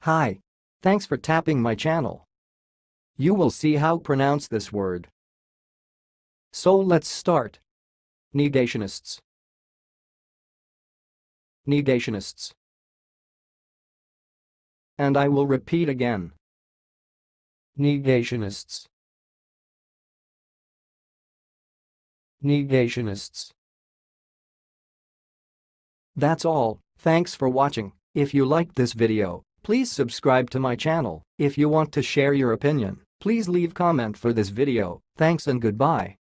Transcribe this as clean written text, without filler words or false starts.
Hi. Thanks for tapping my channel. You will see how to pronounce this word. So let's start. Negationists. Negationists. And I will repeat again. Negationists. Negationists. That's all. Thanks for watching. If you liked this video, please subscribe to my channel. If you want to share your opinion, please leave comment for this video. Thanks and goodbye.